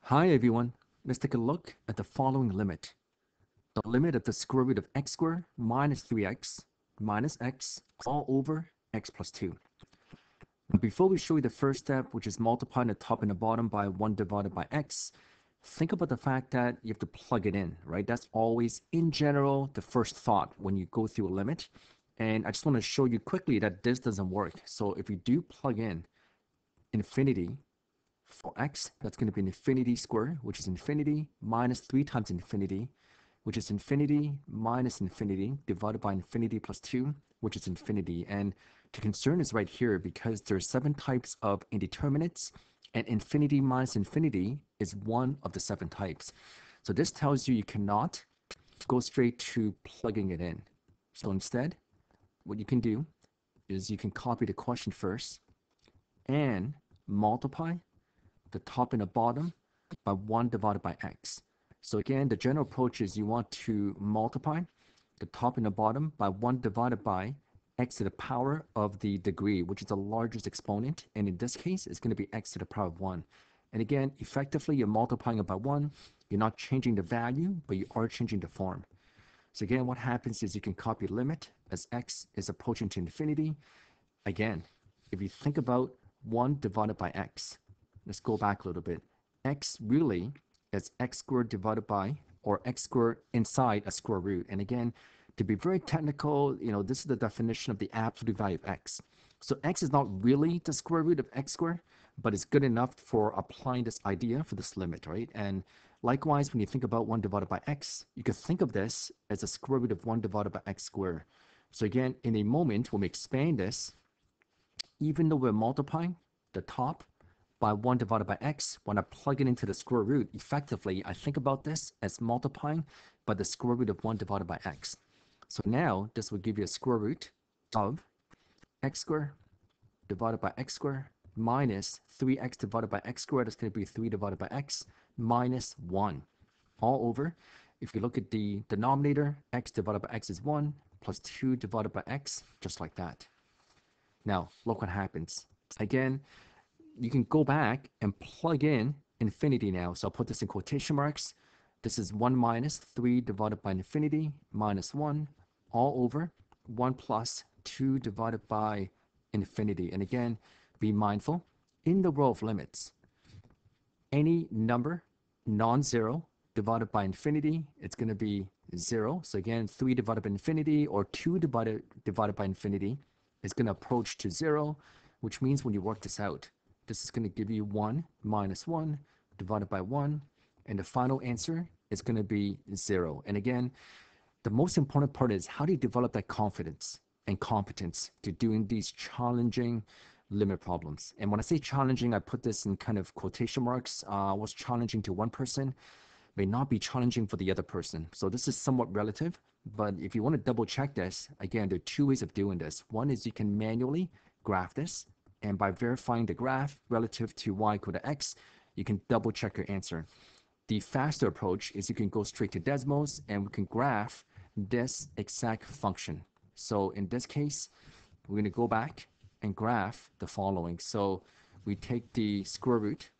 Hi everyone, let's take a look at the following limit. The limit of the square root of x squared minus 3x minus x all over x plus 2. Now before we show you the first step, which is multiplying the top and the bottom by 1 divided by x, think about the fact that you have to plug it in, right? That's always, in general, the first thought when you go through a limit. And I just want to show you quickly that this doesn't work. So if we do plug in infinity for x, that's going to be an infinity squared, which is infinity minus 3 times infinity, which is infinity minus infinity divided by infinity plus 2, which is infinity. And the concern is right here because there are 7 types of indeterminates, and infinity minus infinity is one of the 7 types. So this tells you cannot go straight to plugging it in. So instead, what you can do is you can copy the question first and multiply the top and the bottom by 1 divided by x. So again, the general approach is you want to multiply the top and the bottom by 1 divided by x to the power of the degree, which is the largest exponent. And in this case, it's going to be x to the power of 1. And again, effectively, you're multiplying it by 1. You're not changing the value, but you are changing the form. So again, what happens is you can copy limit as x is approaching to infinity. Again, if you think about 1 divided by x, let's go back a little bit. X really is x squared divided by, or x squared inside a square root. And again, to be very technical, this is the definition of the absolute value of x. So x is not really the square root of x squared, but it's good enough for applying this idea for this limit, right? And likewise, when you think about 1 divided by x, you could think of this as the square root of 1 divided by x squared. So again, in a moment, when we expand this, even though we're multiplying the top by 1 divided by x, when I plug it into the square root, effectively, I think about this as multiplying by the square root of 1 divided by x. So now, this will give you a square root of x squared divided by x squared minus 3x divided by x squared. That's going to be 3 divided by x minus 1 all over. If you look at the denominator, x divided by x is 1 plus 2 divided by x, just like that. Now, look what happens. Again, you can go back and plug in infinity now. So I'll put this in quotation marks. This is 1 minus 3 divided by infinity minus 1 all over 1 plus 2 divided by infinity. And again, be mindful, in the row of limits, any number non-zero divided by infinity, it's going to be 0. So again, 3 divided by infinity or 2 divided by infinity is going to approach to 0, which means when you work this out, this is going to give you 1 minus 1 divided by 1, and the final answer is going to be 0. And again, the most important part is how do you develop that confidence and competence to doing these challenging limit problems. And when I say challenging, I put this in kind of quotation marks. What's challenging to one person may not be challenging for the other person. So this is somewhat relative, but if you want to double check this, again, there are 2 ways of doing this. One is you can manually graph this, and by verifying the graph relative to y equal to x, you can double check your answer. The faster approach is you can go straight to Desmos and we can graph this exact function. So in this case, we're going to go back and graph the following. So we take the square root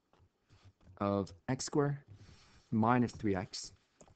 of x squared minus 3x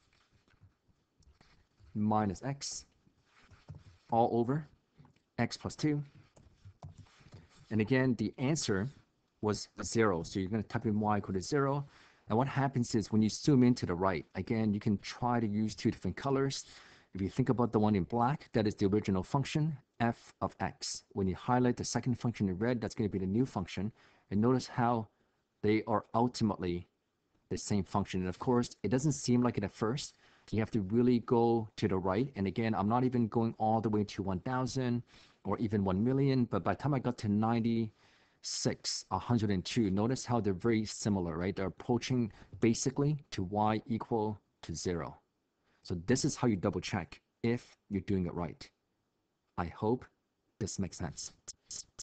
minus x all over x plus 2. And again, the answer was 0. So you're going to type in y equal to 0. And what happens is when you zoom in to the right, again, you can try to use 2 different colors. If you think about the one in black, that is the original function, f of x. When you highlight the second function in red, that's going to be the new function. And notice how they are ultimately the same function. And of course, it doesn't seem like it at first. You have to really go to the right. And again, I'm not even going all the way to 1,000 or even 1 million. But by the time I got to 96, 102, notice how they're very similar, right? They're approaching basically to y equal to 0. So this is how you double check if you're doing it right. I hope this makes sense.